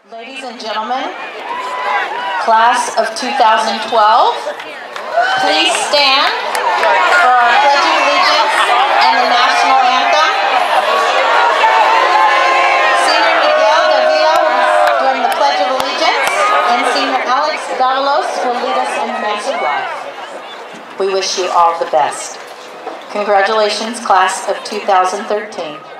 Ladies and gentlemen, class of 2012, please stand for our Pledge of Allegiance and the National Anthem. Senior Miguel Davila will be doing the Pledge of Allegiance, and Senior Alex Davalos will lead us in the Mass of Life. We wish you all the best. Congratulations, class of 2013.